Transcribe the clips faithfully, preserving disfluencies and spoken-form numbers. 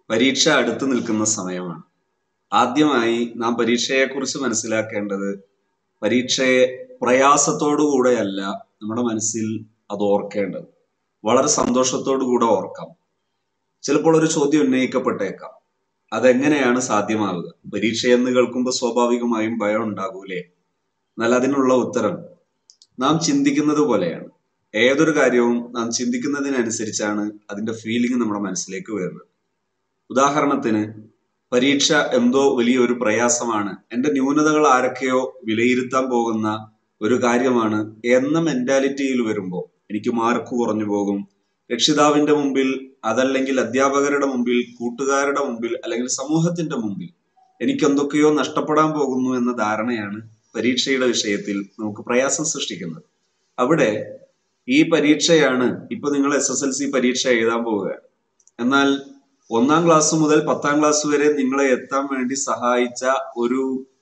പരീക്ഷ അടുത്ത് നിൽക്കുന്ന സമയമാണ്. ആദ്യമായി നാം പരീക്ഷയെക്കുറിച്ച് മനസ്സിലാക്കേണ്ടത് പരീക്ഷയെ പ്രയാസത്തോടുകൂടെയല്ല നമ്മുടെ മനസ്സിൽ അത് ഓർക്കേണ്ടത്. വളരെ സന്തോഷത്തോടു കൂടെ ഓർക്കാം. ചിലപ്പോൾ ഒരു ചോദ്യം ഉന്നയിക്കപ്പെട്ടേക്കാം, അതെങ്ങനെയാണ് സാധ്യമാവുക? പരീക്ഷ എന്ന് കേൾക്കുമ്പോൾ സ്വാഭാവികമായും ഭയം ഉണ്ടാകൂലേ? എന്നാൽ അതിനുള്ള ഉത്തരം നാം ചിന്തിക്കുന്നത് പോലെയാണ്. ഏതൊരു കാര്യവും നാം ചിന്തിക്കുന്നതിനനുസരിച്ചാണ് അതിന്റെ ഫീലിംഗ് നമ്മുടെ മനസ്സിലേക്ക് വരുന്നത്. ഉദാഹരണത്തിന്, പരീക്ഷ എന്തോ വലിയൊരു പ്രയാസമാണ്, എൻ്റെ ന്യൂനതകൾ ആരൊക്കെയോ വിലയിരുത്താൻ പോകുന്ന ഒരു കാര്യമാണ് എന്ന മെന്റാലിറ്റിയിൽ വരുമ്പോൾ എനിക്ക് മാർക്ക് കുറഞ്ഞു പോകും, രക്ഷിതാവിന്റെ മുമ്പിൽ, അതല്ലെങ്കിൽ അധ്യാപകരുടെ മുമ്പിൽ, കൂട്ടുകാരുടെ മുമ്പിൽ, അല്ലെങ്കിൽ സമൂഹത്തിന്റെ മുമ്പിൽ എനിക്ക് എന്തൊക്കെയോ നഷ്ടപ്പെടാൻ പോകുന്നു എന്ന ധാരണയാണ് പരീക്ഷയുടെ വിഷയത്തിൽ നമുക്ക് പ്രയാസം സൃഷ്ടിക്കുന്നത്. അവിടെ ഈ പരീക്ഷയാണ്, ഇപ്പൊ നിങ്ങൾ എസ് എസ് എൽ സി പരീക്ഷ എഴുതാൻ പോവുകയാണ്. എന്നാൽ ഒന്നാം ക്ലാസ് മുതൽ പത്താം ക്ലാസ് വരെ നിങ്ങളെ എത്താൻ വേണ്ടി സഹായിച്ച ഒരു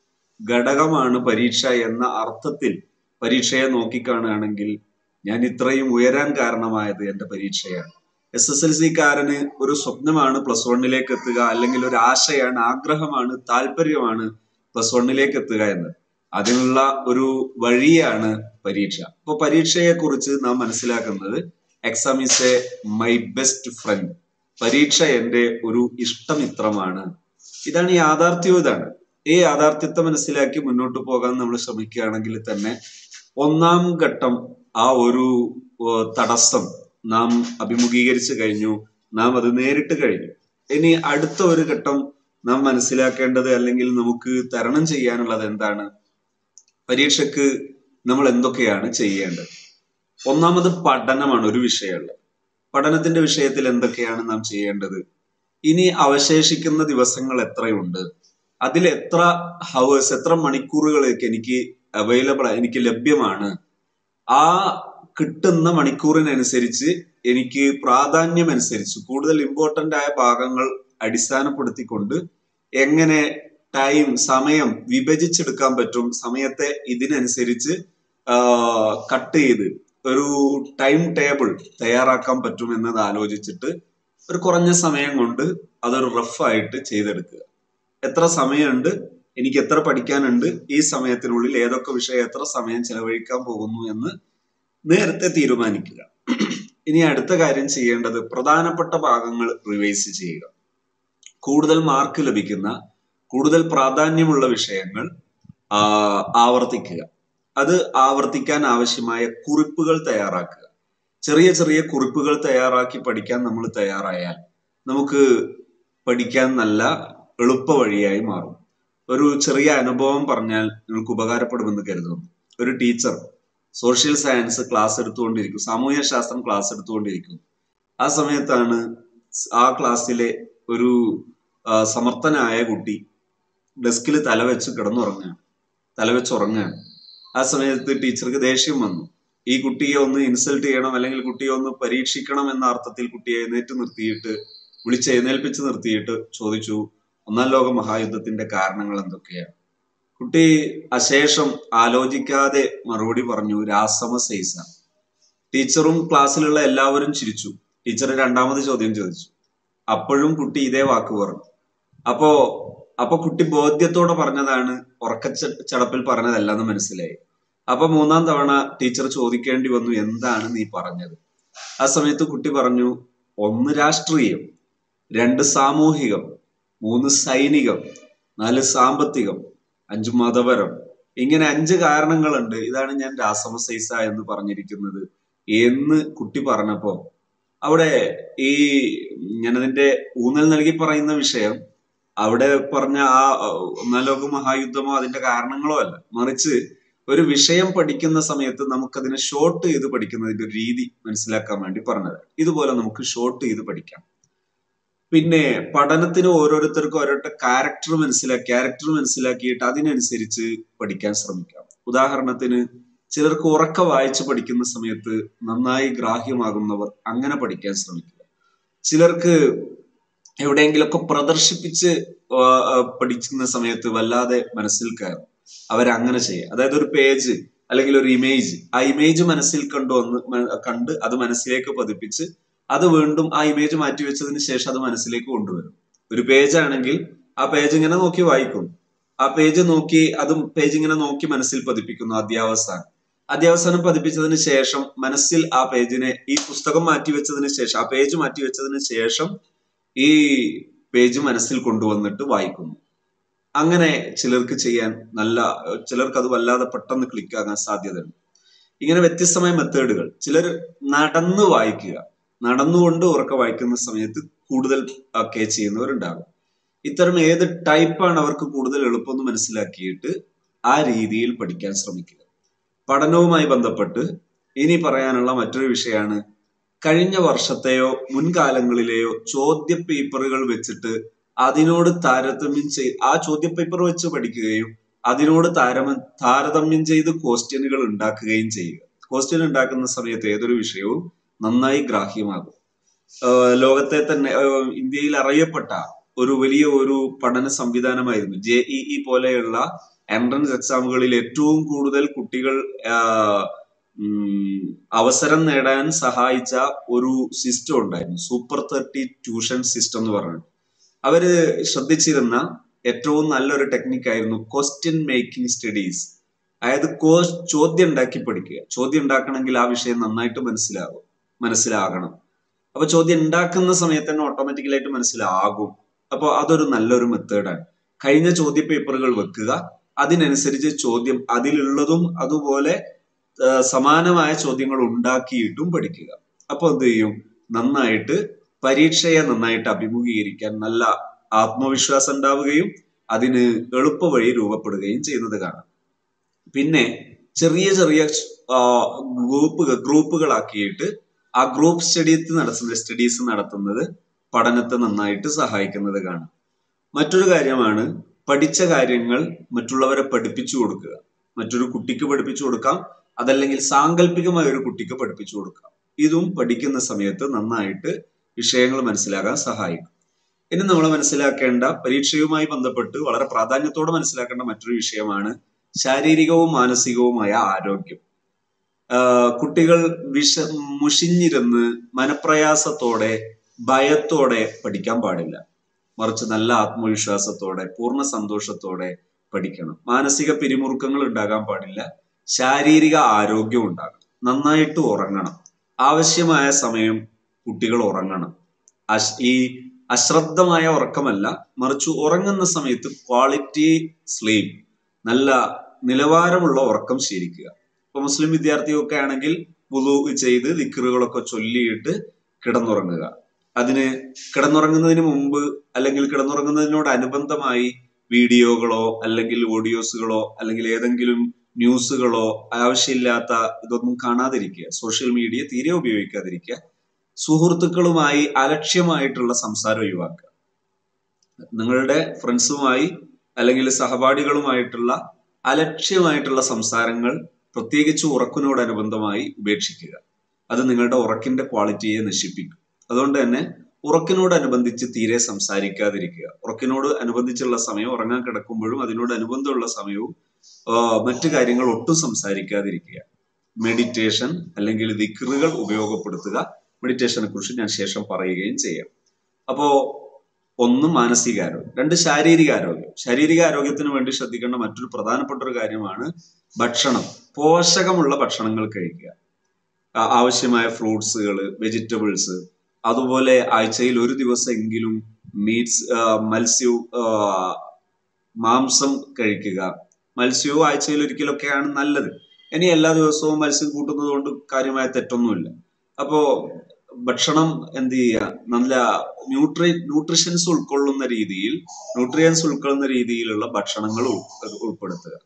ഘടകമാണ് പരീക്ഷ എന്ന അർത്ഥത്തിൽ പരീക്ഷയെ നോക്കിക്കാണുകയാണെങ്കിൽ ഞാൻ ഇത്രയും ഉയരാൻ കാരണമായത് എൻ്റെ പരീക്ഷയാണ്. എസ് എസ് എൽ സിക്കാരന് ഒരു സ്വപ്നമാണ് പ്ലസ് വണ്ണിലേക്ക് എത്തുക, അല്ലെങ്കിൽ ഒരു ആശയാണ്, ആഗ്രഹമാണ്, താല്പര്യമാണ് പ്ലസ് വണ്ണിലേക്ക് എത്തുക എന്ന്. അതിനുള്ള ഒരു വഴിയാണ് പരീക്ഷ. അപ്പൊ പരീക്ഷയെ കുറിച്ച് നാം മനസ്സിലാക്കുന്നത് exam is a my best friend. പരീക്ഷ എൻ്റെ ഒരു ഇഷ്ടമിത്രമാണ്. ഇതാണ് യാഥാർത്ഥ്യം. ഇതാണ് ഈ യാഥാർത്ഥ്യത്തെ മനസ്സിലാക്കി മുന്നോട്ട് പോകാൻ നമ്മൾ ശ്രമിക്കുകയാണെങ്കിൽ തന്നെ ഒന്നാം ഘട്ടം ആ ഒരു തടസ്സം നാം അഭിമുഖീകരിച്ചു കഴിഞ്ഞു, നാം അത് നേരിട്ട് കഴിഞ്ഞു. ഇനി അടുത്ത ഒരു ഘട്ടം നാം മനസ്സിലാക്കേണ്ടത്, അല്ലെങ്കിൽ നമുക്ക് തരണം ചെയ്യാനുള്ളത് എന്താണ്? പരീക്ഷയ്ക്ക് നമ്മൾ എന്തൊക്കെയാണ് ചെയ്യേണ്ടത്? ഒന്നാമത് പഠനമാണ് ഒരു വിഷയമുള്ളത്. പഠനത്തിന്റെ വിഷയത്തിൽ എന്തൊക്കെയാണ് നാം ചെയ്യേണ്ടത്? ഇനി അവശേഷിക്കുന്ന ദിവസങ്ങൾ എത്രയുണ്ട്? അതിൽ എത്ര ഹവേഴ്സ്, എത്ര മണിക്കൂറുകളൊക്കെ എനിക്ക് അവൈലബിൾ, എനിക്ക് ലഭ്യമാണ്? ആ കിട്ടുന്ന മണിക്കൂറിനനുസരിച്ച് എനിക്ക് പ്രാധാന്യം അനുസരിച്ച് കൂടുതൽ ഇമ്പോർട്ടന്റ് ആയ ഭാഗങ്ങൾ അടിസ്ഥാനപ്പെടുത്തിക്കൊണ്ട് എങ്ങനെ ടൈം, സമയം വിഭജിച്ചെടുക്കാൻ പറ്റും, സമയത്തെ ഇതിനനുസരിച്ച് കട്ട് ചെയ്ത് ഒരു ടൈം ടേബിൾ തയ്യാറാക്കാൻ പറ്റും എന്നത് ആലോചിച്ചിട്ട് ഒരു കുറഞ്ഞ സമയം കൊണ്ട് അതൊരു റഫായിട്ട് ചെയ്തെടുക്കുക. എത്ര സമയമുണ്ട്, എനിക്ക് എത്ര പഠിക്കാനുണ്ട്, ഈ സമയത്തിനുള്ളിൽ ഏതൊക്കെ വിഷയം എത്ര സമയം ചെലവഴിക്കാൻ പോകുന്നു എന്ന് നേരത്തെ തീരുമാനിക്കുക. ഇനി അടുത്ത കാര്യം ചെയ്യേണ്ടത് പ്രധാനപ്പെട്ട ഭാഗങ്ങൾ റിവൈസ് ചെയ്യുക. കൂടുതൽ മാർക്ക് ലഭിക്കുന്ന, കൂടുതൽ പ്രാധാന്യമുള്ള വിഷയങ്ങൾ ആവർത്തിക്കുക. അത് ആവർത്തിക്കാൻ ആവശ്യമായ കുറിപ്പുകൾ തയ്യാറാക്കുക. ചെറിയ ചെറിയ കുറിപ്പുകൾ തയ്യാറാക്കി പഠിക്കാൻ നമ്മൾ തയ്യാറായാൽ നമുക്ക് പഠിക്കാൻ നല്ല എളുപ്പ വഴിയായി മാറും. ഒരു ചെറിയ അനുഭവം പറഞ്ഞാൽ നിങ്ങൾക്ക് ഉപകാരപ്പെടുമെന്ന് കരുതുന്നു. ഒരു ടീച്ചർ സോഷ്യൽ സയൻസ് ക്ലാസ് എടുത്തുകൊണ്ടിരിക്കും, സാമൂഹ്യ ശാസ്ത്രം ക്ലാസ് എടുത്തുകൊണ്ടിരിക്കും. ആ സമയത്താണ് ആ ക്ലാസ്സിലെ ഒരു സമർത്ഥനായ കുട്ടി ഡെസ്കിൽ തലവെച്ച് കിടന്നുറങ്ങുകയാണ്, തലവെച്ചുറങ്ങുകയാണ്. ആ സമയത്ത് ടീച്ചർക്ക് ദേഷ്യം വന്നു. ഈ കുട്ടിയെ ഒന്ന് ഇൻസൾട്ട് ചെയ്യണം, അല്ലെങ്കിൽ കുട്ടിയെ ഒന്ന് പരീക്ഷിക്കണം എന്ന അർത്ഥത്തിൽ കുട്ടിയെ എഴുന്നേറ്റ് നിർത്തിയിട്ട്, വിളിച്ച് എഴുന്നേൽപ്പിച്ച് നിർത്തിയിട്ട് ചോദിച്ചു, ഒന്നാം ലോക മഹായുദ്ധത്തിന്റെ കാരണങ്ങൾ എന്തൊക്കെയാണ്? കുട്ടി അശേഷം ആലോചിക്കാതെ മറുപടി പറഞ്ഞു, രാസമസൈസ. ടീച്ചറും ക്ലാസ്സിലുള്ള എല്ലാവരും ചിരിച്ചു. ടീച്ചർ രണ്ടാമത് ചോദ്യം ചോദിച്ചു. അപ്പോഴും കുട്ടി ഇതേ വാക്ക് പറഞ്ഞു. അപ്പോ അപ്പൊ കുട്ടി ബോധ്യത്തോടെ പറഞ്ഞതാണ്, ഉറക്കച്ച ചടപ്പിൽ പറഞ്ഞതല്ല എന്ന് മനസ്സിലായി. അപ്പൊ മൂന്നാം തവണ ടീച്ചർ ചോദിക്കേണ്ടി വന്നു, എന്താണ് നീ പറഞ്ഞത്? ആ സമയത്ത് കുട്ടി പറഞ്ഞു, ഒന്ന് രാഷ്ട്രീയം, രണ്ട് സാമൂഹികം, മൂന്ന് സൈനികം, നാല് സാമ്പത്തികം, അഞ്ച് മതപരം. ഇങ്ങനെ അഞ്ച് കാരണങ്ങളുണ്ട്. ഇതാണ് ഞാൻ രാസമസൈസ എന്ന് പറഞ്ഞിരിക്കുന്നത് എന്ന് കുട്ടി പറഞ്ഞപ്പോ അവിടെ ഈ ഞാനതിന്റെ ഊന്നൽ നൽകി പറയുന്ന വിഷയം അവിടെ പറഞ്ഞ ആ ഒന്നാം ലോക മഹായുദ്ധമോ അതിന്റെ കാരണങ്ങളോ അല്ല, മറിച്ച് ഒരു വിഷയം പഠിക്കുന്ന സമയത്ത് നമുക്കതിനെ ഷോർട്ട് ചെയ്ത് പഠിക്കുന്നതിന്റെ ഒരു രീതി മനസ്സിലാക്കാൻ വേണ്ടി പറഞ്ഞത്. ഇതുപോലെ നമുക്ക് ഷോർട്ട് ചെയ്ത് പഠിക്കാം. പിന്നെ പഠനത്തിന് ഓരോരുത്തർക്കും ഓരോരുത്തർ ക്യാരക്ടർ മനസ്സിലാക്കി ക്യാരക്ടർ മനസ്സിലാക്കിയിട്ട് അതിനനുസരിച്ച് പഠിക്കാൻ ശ്രമിക്കാം. ഉദാഹരണത്തിന്, ചിലർക്ക് ഉറക്ക വായിച്ച് പഠിക്കുന്ന സമയത്ത് നന്നായി ഗ്രാഹ്യമാകുന്നവർ അങ്ങനെ പഠിക്കാൻ ശ്രമിക്കുക. ചിലർക്ക് എവിടെയെങ്കിലുമൊക്കെ പ്രദർശിപ്പിച്ച് പഠിക്കുന്ന സമയത്ത് വല്ലാതെ മനസ്സിൽ കയറും, അവരങ്ങനെ ചെയ്യുക. അതായത് ഒരു പേജ് അല്ലെങ്കിൽ ഒരു ഇമേജ്, ആ ഇമേജ് മനസ്സിൽ കണ്ടുവന്ന് കണ്ട് അത് മനസ്സിലേക്ക് പതിപ്പിച്ച് അത് വീണ്ടും ആ ഇമേജ് മാറ്റി വെച്ചതിന് ശേഷം അത് മനസ്സിലേക്ക് കൊണ്ടുവരും. ഒരു പേജ് ആണെങ്കിൽ ആ പേജ് ഇങ്ങനെ നോക്കി വായിക്കും. ആ പേജ് നോക്കി അതും പേജ് ഇങ്ങനെ നോക്കി മനസ്സിൽ പതിപ്പിക്കുന്നു അധ്യാവസാനം. അധ്യാവസാനം പതിപ്പിച്ചതിന് ശേഷം മനസ്സിൽ ആ പേജിനെ, ഈ പുസ്തകം മാറ്റിവെച്ചതിന് ശേഷം, ആ പേജ് മാറ്റിവെച്ചതിന് ശേഷം ഈ പേജ് മനസ്സിൽ കൊണ്ടുവന്നിട്ട് വായിക്കുന്നു. അങ്ങനെ ചിലർക്ക് ചെയ്യാൻ നല്ല, ചിലർക്ക് അത് വല്ലാതെ പെട്ടെന്ന് ക്ലിക്ക് ആകാൻ സാധ്യതയുണ്ട്. ഇങ്ങനെ വ്യത്യസ്തമായ മെത്തേഡുകൾ. ചിലർ നടന്ന് വായിക്കുക, നടന്നുകൊണ്ട് ഉറക്കെ വായിക്കുന്ന സമയത്ത് കൂടുതൽ ഒക്കെ ചെയ്യുന്നവരുണ്ടാകും. ഇത്തരം ഏത് ടൈപ്പാണ് അവർക്ക് കൂടുതൽ എളുപ്പമെന്ന് മനസ്സിലാക്കിയിട്ട് ആ രീതിയിൽ പഠിക്കാൻ ശ്രമിക്കുക. പഠനവുമായി ബന്ധപ്പെട്ട് ഇനി പറയാനുള്ള മറ്റൊരു വിഷയമാണ്, കഴിഞ്ഞ വർഷത്തെയോ മുൻകാലങ്ങളിലെയോ ചോദ്യ പേപ്പറുകൾ വെച്ചിട്ട് അതിനോട് താരതമ്യം ചെയ്ത് ആ ചോദ്യ പേപ്പർ വെച്ച് പഠിക്കുകയും അതിനോട് താരമ താരതമ്യം ചെയ്ത് ക്വസ്റ്റ്യനുകൾ ഉണ്ടാക്കുകയും ചെയ്യുക. ക്വസ്റ്റ്യൻ ഉണ്ടാക്കുന്ന സമയത്ത് ഏതൊരു വിഷയവും നന്നായി ഗ്രാഹ്യമാകും. ലോകത്തെ തന്നെ ഇന്ത്യയിൽ അറിയപ്പെട്ട ഒരു വലിയ ഒരു പഠന സംവിധാനമായിരുന്നു ജെ ഇ ഇ പോലെയുള്ള എൻട്രൻസ് എക്സാമുകളിൽ ഏറ്റവും കൂടുതൽ കുട്ടികൾ അവസരം നേടാൻ സഹായിച്ച ഒരു സിസ്റ്റം ഉണ്ടായിരുന്നു, സൂപ്പർ തേർട്ടി ട്യൂഷൻ സിസ്റ്റം എന്ന് പറഞ്ഞിട്ട്. അവര് ശ്രദ്ധിച്ചിരുന്ന ഏറ്റവും നല്ലൊരു ടെക്നിക്കായിരുന്നു ക്വസ്റ്റ്യൻ മേക്കിംഗ് സ്റ്റഡീസ്. അതായത് ചോദ്യം ഉണ്ടാക്കി പഠിക്കുക. ചോദ്യം ഉണ്ടാക്കണമെങ്കിൽ ആ വിഷയം നന്നായിട്ട് മനസ്സിലാകും മനസ്സിലാകണം അപ്പൊ ചോദ്യം ഉണ്ടാക്കുന്ന സമയത്ത് തന്നെ ഓട്ടോമാറ്റിക്കലായിട്ട് മനസ്സിലാകും. അപ്പൊ അതൊരു നല്ലൊരു മെത്തേഡാണ്. കഴിഞ്ഞ ചോദ്യ പേപ്പറുകൾ വെക്കുക, അതിനനുസരിച്ച് ചോദ്യം അതിലുള്ളതും അതുപോലെ സമാനമായ ചോദ്യങ്ങൾ ഉണ്ടാക്കിയിട്ടും പഠിക്കുക. അപ്പൊ എന്ത് ചെയ്യും, നന്നായിട്ട് പരീക്ഷയെ നന്നായിട്ട് അഭിമുഖീകരിക്കാൻ നല്ല ആത്മവിശ്വാസം ഉണ്ടാവുകയും അതിന് എളുപ്പവഴി രൂപപ്പെടുകയും ചെയ്യുന്നത് കാണാം. പിന്നെ ചെറിയ ചെറിയ ഗ്രൂപ്പ് ഗ്രൂപ്പുകളാക്കിയിട്ട് ആ ഗ്രൂപ്പ് സ്റ്റഡീസ് നടത്തുന്നത് സ്റ്റഡീസ് നടത്തുന്നത് പഠനത്തെ നന്നായിട്ട് സഹായിക്കുന്നത് കാണാം. മറ്റൊരു കാര്യമാണ് പഠിച്ച കാര്യങ്ങൾ മറ്റുള്ളവരെ പഠിപ്പിച്ചു കൊടുക്കുക. മറ്റൊരു കുട്ടിക്ക് പഠിപ്പിച്ചു കൊടുക്കാം, അതല്ലെങ്കിൽ സാങ്കല്പികമായ ഒരു കുട്ടിക്ക് പഠിപ്പിച്ചു കൊടുക്കാം. ഇതും പഠിക്കുന്ന സമയത്ത് നന്നായിട്ട് വിഷയങ്ങൾ മനസ്സിലാക്കാൻ സഹായിക്കും. ഇനി നമ്മൾ മനസ്സിലാക്കേണ്ട, പരീക്ഷയുമായി ബന്ധപ്പെട്ട് വളരെ പ്രാധാന്യത്തോടെ മനസ്സിലാക്കേണ്ട മറ്റൊരു വിഷയമാണ് ശാരീരികവും മാനസികവുമായ ആരോഗ്യം. കുട്ടികൾ വിഷ മുഷിഞ്ഞിരുന്ന് മനപ്രയാസത്തോടെ ഭയത്തോടെ പഠിക്കാൻ പാടില്ല. മറിച്ച് നല്ല ആത്മവിശ്വാസത്തോടെ പൂർണ്ണ സന്തോഷത്തോടെ പഠിക്കണം. മാനസിക പിരിമുറുക്കങ്ങൾ ഉണ്ടാകാൻ പാടില്ല. ശാരീരിക ആരോഗ്യം ഉണ്ടാകണം. നന്നായിട്ട് ഉറങ്ങണം. ആവശ്യമായ സമയം കുട്ടികൾ ഉറങ്ങണം. ഈ അശ്രദ്ധമായ ഉറക്കമല്ല, മറിച്ച് ഉറങ്ങുന്ന സമയത്ത് ക്വാളിറ്റി സ്ലീപ്പ്, നല്ല നിലവാരമുള്ള ഉറക്കം ശീലിക്കുക. ഇപ്പൊ മുസ്ലിം വിദ്യാർത്ഥിയൊക്കെ ആണെങ്കിൽ വുളു ചെയ്ത് ദിക്റുകളൊക്കെ ചൊല്ലിയിട്ട് കിടന്നുറങ്ങുക. അതിന് കിടന്നുറങ്ങുന്നതിന് മുമ്പ് അല്ലെങ്കിൽ കിടന്നുറങ്ങുന്നതിനോടനുബന്ധമായി വീഡിയോകളോ അല്ലെങ്കിൽ ഓഡിയോസുകളോ അല്ലെങ്കിൽ ഏതെങ്കിലും ന്യൂസുകളോ ആവശ്യമില്ലാത്ത ഇതൊന്നും കാണാതിരിക്കുക. സോഷ്യൽ മീഡിയ തീരെ ഉപയോഗിക്കാതിരിക്കുക. സുഹൃത്തുക്കളുമായി അലക്ഷ്യമായിട്ടുള്ള സംസാരം ഒഴിവാക്കുക. നിങ്ങളുടെ ഫ്രണ്ട്സുമായി അല്ലെങ്കിൽ സഹപാഠികളുമായിട്ടുള്ള അലക്ഷ്യമായിട്ടുള്ള സംസാരങ്ങൾ പ്രത്യേകിച്ച് ഉറക്കിനോടനുബന്ധമായി ഉപേക്ഷിക്കുക. അത് നിങ്ങളുടെ ഉറക്കിന്റെ ക്വാളിറ്റിയെ നശിപ്പിക്കും. അതുകൊണ്ട് തന്നെ ഉറക്കിനോടനുബന്ധിച്ച് തീരെ സംസാരിക്കാതിരിക്കുക. ഉറക്കിനോട് അനുബന്ധിച്ചുള്ള സമയം, ഉറങ്ങാൻ കിടക്കുമ്പോഴും അതിനോട് അനുബന്ധമുള്ള സമയവും മറ്റു കാര്യങ്ങൾ ഒട്ടും സംസാരിക്കാതിരിക്കുക. മെഡിറ്റേഷൻ അല്ലെങ്കിൽ ദിക്റുകൾ ഉപയോഗപ്പെടുത്തുക. മെഡിറ്റേഷനെ കുറിച്ച് ഞാൻ ശേഷം പറയുകയും ചെയ്യാം. അപ്പോ ഒന്ന് മാനസികാരോഗ്യം, രണ്ട് ശാരീരികാരോഗ്യം. ശാരീരികാരോഗ്യത്തിന് വേണ്ടി ശ്രദ്ധിക്കേണ്ട മറ്റൊരു പ്രധാനപ്പെട്ട ഒരു കാര്യമാണ് ഭക്ഷണം. പോഷകമുള്ള ഭക്ഷണങ്ങൾ കഴിക്കുക. ആവശ്യമായ ഫ്രൂട്ട്സുകൾ, വെജിറ്റബിൾസ്, അതുപോലെ ആഴ്ചയിൽ ഒരു ദിവസമെങ്കിലും മീറ്റ്സ് മത്സ്യവും മാംസം കഴിക്കുക. മത്സ്യവും ആഴ്ചയിൽ ഒരിക്കലൊക്കെയാണ് നല്ലത്. ഇനി എല്ലാ ദിവസവും മത്സ്യം കൂട്ടുന്നത് കൊണ്ട് കാര്യമായ തെറ്റൊന്നുമില്ല. അപ്പോ ഭക്ഷണം എന്ത് ചെയ്യുക, നല്ല ന്യൂട്രി ന്യൂട്രിഷൻസ് ഉൾക്കൊള്ളുന്ന രീതിയിൽ ന്യൂട്രിയൻസ് ഉൾക്കൊള്ളുന്ന രീതിയിലുള്ള ഭക്ഷണങ്ങൾ ഉൾപ്പെടുത്തുക.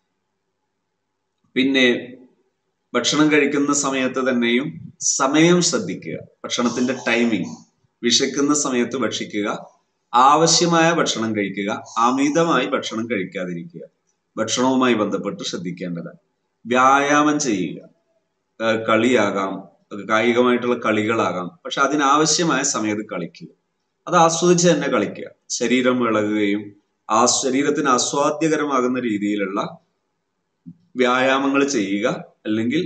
പിന്നെ ഭക്ഷണം കഴിക്കുന്ന സമയത്ത് തന്നെയും സമയം ശ്രദ്ധിക്കുക. ഭക്ഷണത്തിന്റെ ടൈമിംഗ്, വിശക്കുന്ന സമയത്ത് ഭക്ഷിക്കുക, ആവശ്യമായ ഭക്ഷണം കഴിക്കുക, അമിതമായി ഭക്ഷണം കഴിക്കാതിരിക്കുക. ഭക്ഷണവുമായി ബന്ധപ്പെട്ട് ശ്രദ്ധിക്കേണ്ടതാണ്. വ്യായാമം ചെയ്യുക. കളിയാകാം, കായികമായിട്ടുള്ള കളികളാകാം, പക്ഷെ അതിനാവശ്യമായ സമയത്ത് കളിക്കുക. അത് ആസ്വദിച്ച് തന്നെ കളിക്കുക. ശരീരം ഇളകുകയും ആ ശരീരത്തിന് ആസ്വാദ്യകരമാകുന്ന രീതിയിലുള്ള വ്യായാമങ്ങൾ ചെയ്യുക. അല്ലെങ്കിൽ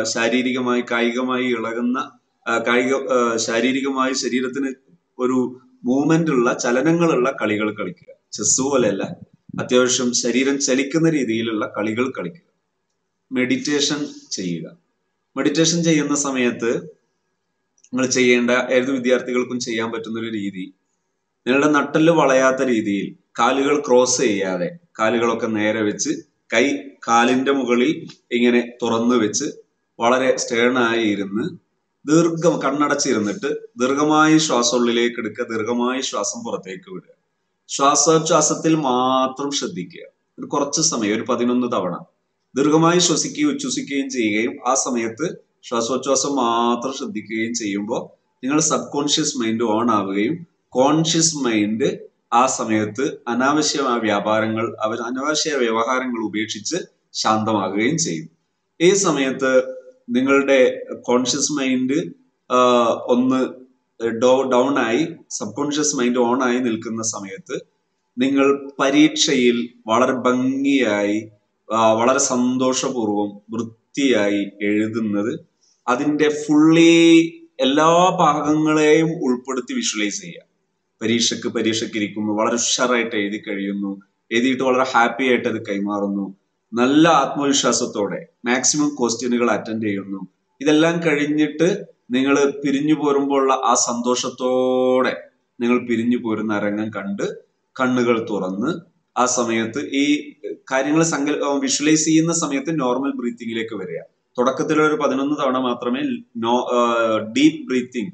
ശാരീരികമായി കായികമായി ഇളകുന്ന കായിക ശാരീരികമായി ശരീരത്തിന് ഒരു മൂവ്മെന്റ് ഉള്ള ചലനങ്ങളുള്ള കളികൾ കളിക്കുക. ചെസ് പോലെയല്ല, അത്യാവശ്യം ശരീരം ചലിക്കുന്ന രീതിയിലുള്ള കളികൾ കളിക്കുക. മെഡിറ്റേഷൻ ചെയ്യുക. മെഡിറ്റേഷൻ ചെയ്യുന്ന സമയത്ത് നിങ്ങൾ ചെയ്യേണ്ട, ഏത് വിദ്യാർത്ഥികൾക്കും ചെയ്യാൻ പറ്റുന്ന ഒരു രീതി, നിങ്ങളുടെ നട്ടെല്ല് വളയാത്ത രീതിയിൽ കാലുകൾ ക്രോസ് ചെയ്യാതെ കാലുകളൊക്കെ നേരെ വെച്ച് കൈ കാലിന്റെ മുകളിൽ ഇങ്ങനെ തുറന്നു വെച്ച് വളരെ സ്റ്റേണായി ഇരുന്ന് ദീർഘം കണ്ണടച്ചിരുന്നിട്ട് ദീർഘമായി ശ്വാസം ഉള്ളിലേക്ക് എടുക്കുക, ദീർഘമായി ശ്വാസം പുറത്തേക്ക് വിടുക. ശ്വാസോച്ഛ്വാസത്തിൽ മാത്രം ശ്രദ്ധിക്കുക. ഒരു കുറച്ച് സമയം, ഒരു പതിനൊന്ന് തവണ ദീർഘമായി ശ്വസിക്കുകയും ഉച്ഛ്വസിക്കുകയും ചെയ്യുകയും ആ സമയത്ത് ശ്വാസോച്ഛ്വാസം മാത്രം ശ്രദ്ധിക്കുകയും ചെയ്യുമ്പോൾ നിങ്ങൾ സബ് കോൺഷ്യസ് മൈൻഡ് ഓൺ ആവുകയും കോൺഷ്യസ് മൈൻഡ് ആ സമയത്ത് അനാവശ്യമായ വ്യാപാരങ്ങൾ അവർ അനാവശ്യ വ്യവഹാരങ്ങൾ ഉപേക്ഷിച്ച് ശാന്തമാകുകയും ചെയ്യും. ഈ സമയത്ത് നിങ്ങളുടെ കോൺഷ്യസ് മൈൻഡ് ഒന്ന് ഡോ ഡൗൺ ആയി സബ് കോൺഷ്യസ് മൈൻഡ് ഓൺ ആയി നിൽക്കുന്ന സമയത്ത് നിങ്ങൾ പരീക്ഷയിൽ വളരെ ഭംഗിയായി വളരെ സന്തോഷപൂർവം വൃത്തിയായി എഴുതുന്നത്, അതിന്റെ ഫുള്ളി എല്ലാ ഭാഗങ്ങളെയും ഉൾപ്പെടുത്തി വിഷ്വലൈസ് ചെയ്യുക. പരീക്ഷക്ക് പരീക്ഷയ്ക്ക് ഇരിക്കുന്നു, വളരെ ഉഷാറായിട്ട് എഴുതി കഴിയുന്നു, എഴുതിയിട്ട് വളരെ ഹാപ്പി ആയിട്ട് അത് കൈമാറുന്നു, നല്ല ആത്മവിശ്വാസത്തോടെ മാക്സിമം ക്വസ്റ്റ്യനുകൾ അറ്റൻഡ് ചെയ്യുന്നു. ഇതെല്ലാം കഴിഞ്ഞിട്ട് നിങ്ങൾ പിരിഞ്ഞു പോരുമ്പോഴുള്ള ആ സന്തോഷത്തോടെ നിങ്ങൾ പിരിഞ്ഞു പോരുന്ന രംഗം കണ്ട് കണ്ണുകൾ തുറന്ന് ആ സമയത്ത് ഈ കാര്യങ്ങൾ സങ്കൽ വിഷ്വലൈസ് ചെയ്യുന്ന സമയത്ത് നോർമൽ ബ്രീത്തിങ്ങിലേക്ക് വരിക. തുടക്കത്തിൽ ഒരു പതിനൊന്ന് തവണ മാത്രമേ നോ ഡീപ്പ് ബ്രീത്തിങ്,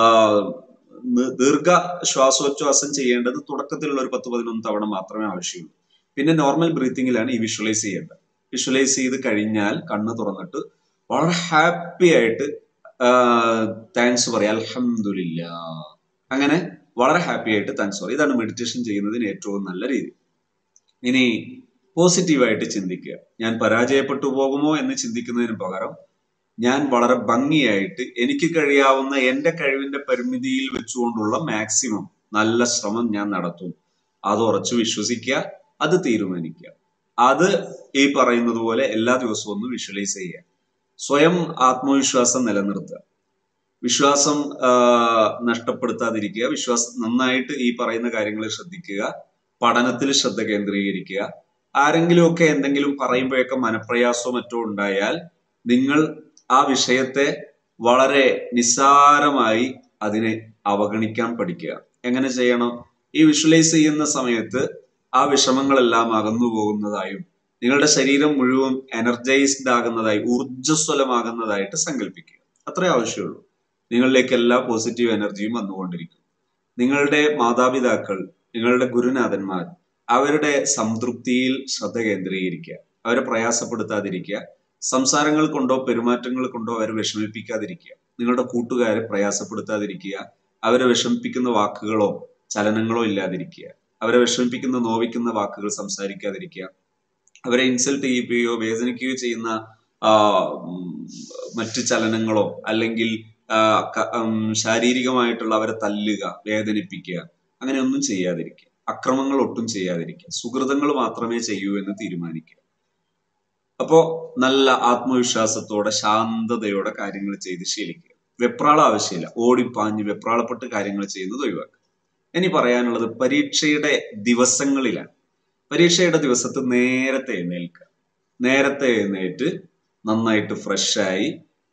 ദീർഘ ശ്വാസോച്ഛ്വാസം ചെയ്യേണ്ടത് തുടക്കത്തിലുള്ള ഒരു പത്ത് പതിനൊന്ന് തവണ മാത്രമേ ആവശ്യമുള്ളൂ. പിന്നെ നോർമൽ ബ്രീത്തിങ്ങിലാണ് ഈ വിഷ്വലൈസ് ചെയ്യേണ്ടത്. വിഷ്വലൈസ് ചെയ്ത് കഴിഞ്ഞാൽ കണ്ണ് തുറന്നിട്ട് വളരെ ഹാപ്പി ആയിട്ട് താങ്ക്സ് പറയാം, അൽഹംദുലില്ലാ, അങ്ങനെ വളരെ ഹാപ്പി ആയിട്ട് താങ്ക്സ് പറയാം. ഇതാണ് മെഡിറ്റേഷൻ ചെയ്യുന്നതിന് ഏറ്റവും നല്ല രീതി. ഇനി പോസിറ്റീവായിട്ട് ചിന്തിക്കുക. ഞാൻ പരാജയപ്പെട്ടു പോകുമോ എന്ന് ചിന്തിക്കുന്നതിന് പകരം ഞാൻ വളരെ ഭംഗിയായിട്ട് എനിക്ക് കഴിയാവുന്ന എന്റെ കഴിവിന്റെ പരിമിതിയിൽ വെച്ചുകൊണ്ടുള്ള മാക്സിമം നല്ല ശ്രമം ഞാൻ നടത്തും. അത് ഉറച്ചു വിശ്വസിക്കുക, അത് തീരുമാനിക്കുക. അത് ഈ പറയുന്നത് പോലെ എല്ലാ ദിവസവും ഒന്ന് വിഷ്വലൈസ് ചെയ്യുക. സ്വയം ആത്മവിശ്വാസം നിലനിർത്തുക, വിശ്വാസം നഷ്ടപ്പെടുത്താതിരിക്കുക, വിശ്വാസം നന്നായിട്ട് ഈ പറയുന്ന കാര്യങ്ങൾ ശ്രദ്ധിക്കുക, പഠനത്തിൽ ശ്രദ്ധ കേന്ദ്രീകരിക്കുക. ആരെങ്കിലുമൊക്കെ എന്തെങ്കിലും പറയുമ്പോഴൊക്കെ മനപ്രയാസമോ മറ്റോ ഉണ്ടായാൽ നിങ്ങൾ ആ വിഷയത്തെ വളരെ നിസ്സാരമായി അതിനെ അവഗണിക്കാൻ പഠിക്കുക. എങ്ങനെ ചെയ്യണം? ഈ വിഷ്വലൈസ് ചെയ്യുന്ന സമയത്ത് ആ വിഷമങ്ങളെല്ലാം അകന്നു പോകുന്നതായും നിങ്ങളുടെ ശരീരം മുഴുവൻ എനർജൈസ്ഡ് ആകുന്നതായി, ഊർജ്ജസ്വലമാകുന്നതായിട്ട് സങ്കല്പിക്കുക. അത്രേ ആവശ്യമുള്ളൂ. നിങ്ങളിലേക്ക് എല്ലാ പോസിറ്റീവ് എനർജിയും വന്നുകൊണ്ടിരിക്കും. നിങ്ങളുടെ മാതാപിതാക്കൾ, നിങ്ങളുടെ ഗുരുനാഥന്മാർ, അവരുടെ സംതൃപ്തിയിൽ ശ്രദ്ധ കേന്ദ്രീകരിക്കുക, അവരെ പ്രയാസപ്പെടുത്താതിരിക്കുക, സംസാരങ്ങൾ കൊണ്ടോ പെരുമാറ്റങ്ങൾ കൊണ്ടോ അവരെ വിഷമിപ്പിക്കാതിരിക്കുക, നിങ്ങളുടെ കൂട്ടുകാരെ പ്രയാസപ്പെടുത്താതിരിക്കുക, അവരെ വിഷമിപ്പിക്കുന്ന വാക്കുകളോ ചലനങ്ങളോ ഇല്ലാതിരിക്കുക, അവരെ വിഷമിപ്പിക്കുന്ന നോവിക്കുന്ന വാക്കുകൾ സംസാരിക്കാതിരിക്കുക, അവരെ ഇൻസൾട്ട് ചെയ്യുകയോ വേദനിക്കുകയോ ചെയ്യുന്ന ആ മറ്റു ചലനങ്ങളോ അല്ലെങ്കിൽ ശാരീരികമായിട്ടുള്ള അവരെ തല്ലുക, വേദനിപ്പിക്കുക, അങ്ങനെയൊന്നും ചെയ്യാതിരിക്കുക. അക്രമങ്ങൾ ഒട്ടും ചെയ്യാതിരിക്കുക. സുഹൃതങ്ങൾ മാത്രമേ ചെയ്യൂ എന്ന് തീരുമാനിക്കുക. അപ്പോ നല്ല ആത്മവിശ്വാസത്തോടെ ശാന്തതയോടെ കാര്യങ്ങൾ ചെയ്ത് ശീലിക്കുക. വെപ്രാളം ആവശ്യമില്ല. ഓടിപ്പാഞ്ഞ് വെപ്രാളപ്പെട്ട് കാര്യങ്ങൾ ചെയ്യുന്നത് ഒഴിവാക്കുക. ഇനി പറയാനുള്ളത് പരീക്ഷയുടെ ദിവസങ്ങളിലാണ്. പരീക്ഷയുടെ ദിവസത്ത് നേരത്തെ എഴുന്നേൽക്കുക. നേരത്തെ എഴുന്നേറ്റ് നന്നായിട്ട് ഫ്രഷായി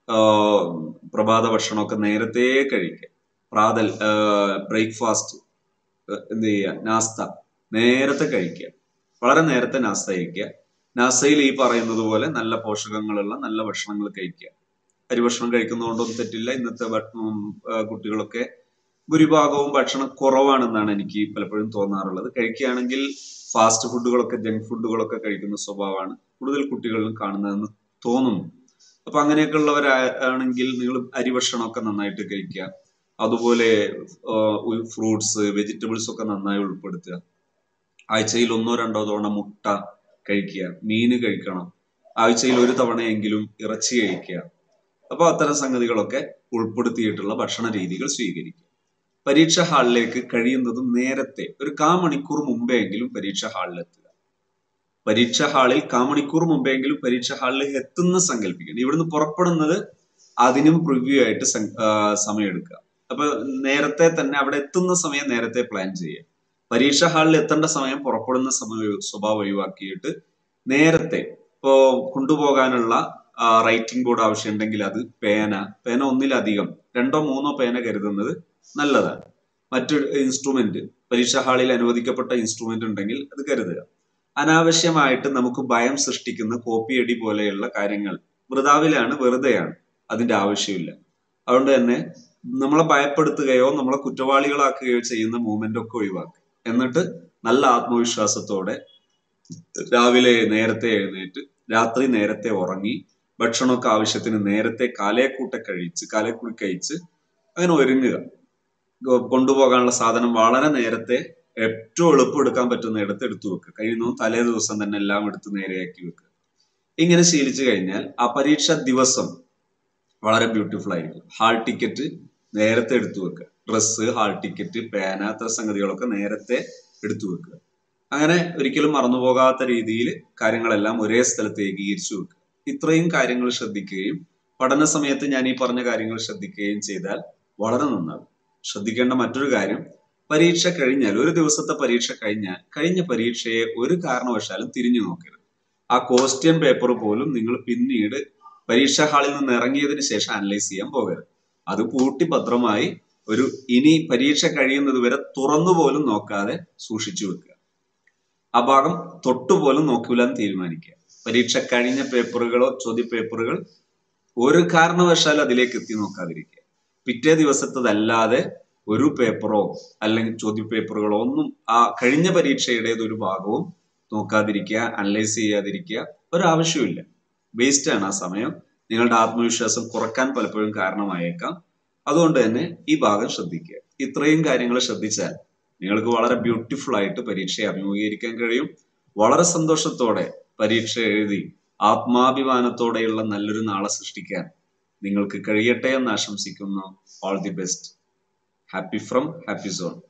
പ്രഭാത ഭക്ഷണമൊക്കെ നേരത്തെ കഴിക്കുക. പ്രാതൽ ബ്രേക്ക്ഫാസ്റ്റ് എന്ത് ചെയ്യുക, നാസ്ത നേരത്തെ കഴിക്കുക. വളരെ നേരത്തെ നാസ്ത കഴിക്കുക. നാസ്തയിൽ ഈ പറയുന്നത് പോലെ നല്ല പോഷകങ്ങളുള്ള നല്ല ഭക്ഷണങ്ങൾ കഴിക്കുക. അരിഭക്ഷണം കഴിക്കുന്നതുകൊണ്ടൊന്നും തെറ്റില്ല. ഇന്നത്തെ കുട്ടികളൊക്കെ ഭൂരിഭാഗവും ഭക്ഷണം കുറവാണെന്നാണ് എനിക്ക് പലപ്പോഴും തോന്നാറുള്ളത്. കഴിക്കുകയാണെങ്കിൽ ഫാസ്റ്റ് ഫുഡുകളൊക്കെ ജങ്ക് ഫുഡുകളൊക്കെ കഴിക്കുന്ന സ്വഭാവമാണ് കൂടുതൽ കുട്ടികളിലും കാണുന്നതെന്ന് തോന്നുന്നു. അപ്പൊ അങ്ങനെയൊക്കെ ഉള്ളവരാണെങ്കിൽ നിങ്ങൾ അരിഭക്ഷണമൊക്കെ നന്നായിട്ട് കഴിക്കുക. അതുപോലെ ഫ്രൂട്ട്സ്, വെജിറ്റബിൾസ് ഒക്കെ നന്നായി ഉൾപ്പെടുത്തുക. ആഴ്ചയിൽ ഒന്നോ രണ്ടോ തവണ മുട്ട കഴിക്കുക, മീന് കഴിക്കണം, ആഴ്ചയിൽ ഒരു തവണയെങ്കിലും ഇറച്ചി കഴിക്കുക. അപ്പൊ അത്തരം സംഗതികളൊക്കെ ഉൾപ്പെടുത്തിയിട്ടുള്ള ഭക്ഷണ രീതികൾ സ്വീകരിക്കുക. പരീക്ഷ ഹാളിലേക്ക് കഴിയുന്നതും നേരത്തെ ഒരു കാ മണിക്കൂർ മുമ്പെങ്കിലും പരീക്ഷ ഹാളിലെത്തുക. പരീക്ഷ ഹാളിൽ കാ മണിക്കൂർ മുമ്പെങ്കിലും പരീക്ഷ ഹാളിൽ എത്തുന്ന സങ്കല്പിക്കണം. ഇവിടുന്ന് പുറപ്പെടുന്നത് അതിനും പ്രിവ്യൂ ആയിട്ട് സമയമെടുക്കുക. അപ്പൊ നേരത്തെ തന്നെ അവിടെ എത്തുന്ന സമയം നേരത്തെ പ്ലാൻ ചെയ്യുക. പരീക്ഷാ ഹാളിൽ എത്തേണ്ട സമയം പുറപ്പെടുന്ന സമയം സ്വഭാവം ഒഴിവാക്കിയിട്ട് നേരത്തെ ഇപ്പോ കൊണ്ടുപോകാനുള്ള റൈറ്റിംഗ് ബോർഡ് ആവശ്യമുണ്ടെങ്കിൽ അത് പേന പേന ഒന്നിലധികം രണ്ടോ മൂന്നോ പേന കരുതുന്നത് നല്ലതാണ്. മറ്റു ഇൻസ്ട്രുമെന്റ് പരീക്ഷാ ഹാളിൽ അനുവദിക്കപ്പെട്ട ഇൻസ്ട്രുമെന്റ് ഉണ്ടെങ്കിൽ അത് കരുതുക. അനാവശ്യമായിട്ട് നമുക്ക് ഭയം സൃഷ്ടിക്കുന്ന കോപ്പിയടി പോലെയുള്ള കാര്യങ്ങൾ വൃഥാവിലാണ്, വെറുതെയാണ്, അതിന്റെ ആവശ്യമില്ല. അതുകൊണ്ട് തന്നെ നമ്മളെ ഭയപ്പെടുത്തുകയോ നമ്മളെ കുറ്റവാളികളാക്കുകയോ ചെയ്യുന്ന മൂവ്മെന്റ് ഒക്കെ ഒഴിവാക്കുക. എന്നിട്ട് നല്ല ആത്മവിശ്വാസത്തോടെ രാവിലെ നേരത്തെ എഴുന്നേറ്റ് രാത്രി നേരത്തെ ഉറങ്ങി ഭക്ഷണമൊക്കെ ആവശ്യത്തിന് നേരത്തെ കാലേക്കൂട്ട കഴിച്ച് കാലേക്കൂടി കഴിച്ച് അങ്ങനെ ഒരുങ്ങുക. കൊണ്ടുപോകാനുള്ള സാധനം വളരെ നേരത്തെ ഏറ്റവും എളുപ്പം എടുക്കാൻ പറ്റുന്ന ഇടത്ത് എടുത്തു വെക്കുക. കഴിയുന്നതും തലേ ദിവസം തന്നെ എല്ലാം എടുത്ത് നേരെയാക്കി വെക്കുക. ഇങ്ങനെ ശീലിച്ചു കഴിഞ്ഞാൽ ആ പരീക്ഷ ദിവസം വളരെ ബ്യൂട്ടിഫുൾ ആയിരിക്കും. ഹാൾ ടിക്കറ്റ് നേരത്തെ എടുത്തു വെക്കുക. ഡ്രസ്സ്, ഹാൾ ടിക്കറ്റ്, പേന, അത്ര സംഗതികളൊക്കെ നേരത്തെ എടുത്തു വെക്കുക. അങ്ങനെ ഒരിക്കലും മറന്നുപോകാത്ത രീതിയിൽ കാര്യങ്ങളെല്ലാം ഒരേ സ്ഥലത്ത് ഏകീകരിച്ചു വെക്കുക. ഇത്രയും കാര്യങ്ങൾ ശ്രദ്ധിക്കുകയും പഠന സമയത്ത് ഞാൻ ഈ പറഞ്ഞ കാര്യങ്ങൾ ശ്രദ്ധിക്കുകയും ചെയ്താൽ വളരെ നന്നാകും. ശ്രദ്ധിക്കേണ്ട മറ്റൊരു കാര്യം, പരീക്ഷ കഴിഞ്ഞാൽ, ഒരു ദിവസത്തെ പരീക്ഷ കഴിഞ്ഞാൽ കഴിഞ്ഞ പരീക്ഷയെ ഒരു കാരണവശാലും തിരിഞ്ഞു നോക്കരുത്. ആ ക്വസ്റ്റ്യൻ പേപ്പർ പോലും നിങ്ങൾ പിന്നീട് പരീക്ഷാ ഹാളിൽ നിന്ന് ഇറങ്ങിയതിന് ശേഷം അനലൈസ് ചെയ്യാൻ പോകരുത്. അത് പൂട്ടി ഭദ്രമായി ഒരു ഇനി പരീക്ഷ കഴിയുന്നത് വരെ തുറന്നു പോലും നോക്കാതെ സൂക്ഷിച്ചു വെക്കുക. ആ ഭാഗം തൊട്ടുപോലും നോക്കൂലെന്ന് തീരുമാനിക്കുക. പരീക്ഷ കഴിഞ്ഞ പേപ്പറുകളോ ചോദ്യ പേപ്പറുകൾ ഒരു കാരണവശാലും അതിലേക്ക് എത്തി നോക്കാതിരിക്കുക. പിറ്റേ ദിവസത്തതല്ലാതെ ഒരു പേപ്പറോ അല്ലെങ്കിൽ ചോദ്യ പേപ്പറുകളോ ഒന്നും ആ കഴിഞ്ഞ പരീക്ഷയുടേത് ഒരു ഭാഗവും നോക്കാതിരിക്കുക, അനലൈസ് ചെയ്യാതിരിക്കുക. ഒരാവശ്യമില്ല, വേസ്റ്റ് ആണ് ആ സമയം. നിങ്ങളുടെ ആത്മവിശ്വാസം കുറക്കാൻ പലപ്പോഴും കാരണമായേക്കാം. അതുകൊണ്ട് തന്നെ ഈ ഭാഗം ശ്രദ്ധിക്കുക. ഇത്രയും കാര്യങ്ങൾ ശ്രദ്ധിച്ചാൽ നിങ്ങൾക്ക് വളരെ ബ്യൂട്ടിഫുൾ ആയിട്ട് പരീക്ഷയെ അഭിമുഖീകരിക്കാൻ കഴിയും. വളരെ സന്തോഷത്തോടെ പരീക്ഷ എഴുതി ആത്മാഭിമാനത്തോടെയുള്ള നല്ലൊരു നാളെ സൃഷ്ടിക്കാൻ നിങ്ങൾക്ക് കഴിയട്ടെ എന്ന് ആശംസിക്കുന്നു. All the best. Happy from Happy zone.